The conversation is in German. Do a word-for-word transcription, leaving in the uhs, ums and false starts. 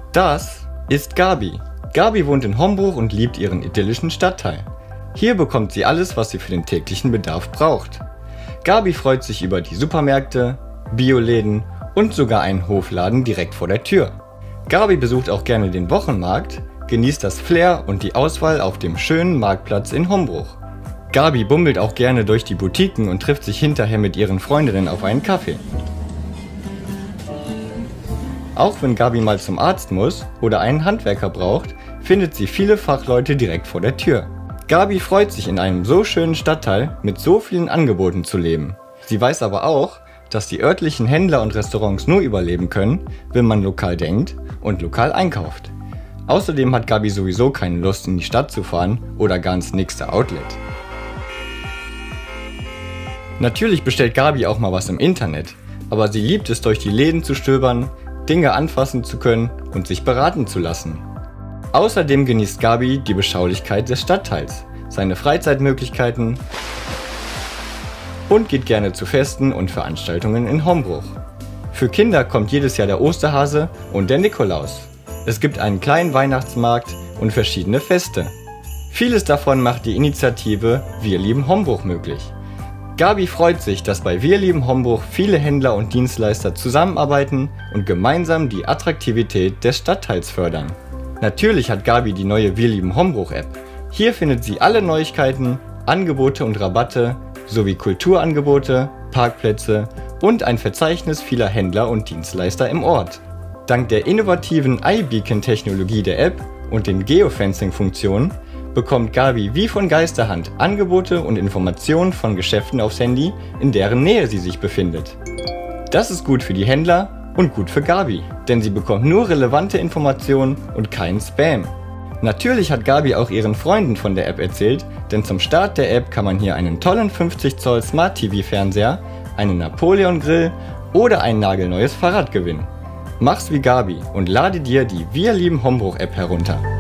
Das ist Gabi. Gabi wohnt in Hombruch und liebt ihren idyllischen Stadtteil. Hier bekommt sie alles, was sie für den täglichen Bedarf braucht. Gabi freut sich über die Supermärkte, Bioläden und sogar einen Hofladen direkt vor der Tür. Gabi besucht auch gerne den Wochenmarkt, genießt das Flair und die Auswahl auf dem schönen Marktplatz in Hombruch. Gabi bummelt auch gerne durch die Boutiquen und trifft sich hinterher mit ihren Freundinnen auf einen Kaffee. Auch wenn Gabi mal zum Arzt muss oder einen Handwerker braucht, findet sie viele Fachleute direkt vor der Tür. Gabi freut sich, in einem so schönen Stadtteil mit so vielen Angeboten zu leben. Sie weiß aber auch, dass die örtlichen Händler und Restaurants nur überleben können, wenn man lokal denkt und lokal einkauft. Außerdem hat Gabi sowieso keine Lust, in die Stadt zu fahren oder gar ins nächste Outlet. Natürlich bestellt Gabi auch mal was im Internet, aber sie liebt es, durch die Läden zu stöbern, Dinge anfassen zu können und sich beraten zu lassen. Außerdem genießt Gabi die Beschaulichkeit des Stadtteils, seine Freizeitmöglichkeiten und geht gerne zu Festen und Veranstaltungen in Hombruch. Für Kinder kommt jedes Jahr der Osterhase und der Nikolaus. Es gibt einen kleinen Weihnachtsmarkt und verschiedene Feste. Vieles davon macht die Initiative Wir lieben Hombruch möglich. Gabi freut sich, dass bei Wir lieben Hombruch viele Händler und Dienstleister zusammenarbeiten und gemeinsam die Attraktivität des Stadtteils fördern. Natürlich hat Gabi die neue Wir lieben Hombruch App. Hier findet sie alle Neuigkeiten, Angebote und Rabatte sowie Kulturangebote, Parkplätze und ein Verzeichnis vieler Händler und Dienstleister im Ort. Dank der innovativen iBeacon-Technologie der App und den Geofencing-Funktionen bekommt Gabi wie von Geisterhand Angebote und Informationen von Geschäften aufs Handy, in deren Nähe sie sich befindet. Das ist gut für die Händler und gut für Gabi, denn sie bekommt nur relevante Informationen und keinen Spam. Natürlich hat Gabi auch ihren Freunden von der App erzählt, denn zum Start der App kann man hier einen tollen fünfzig Zoll Smart T V Fernseher, einen Napoleon Grill oder ein nagelneues Fahrrad gewinnen. Mach's wie Gabi und lade dir die Wir lieben Hombruch App herunter.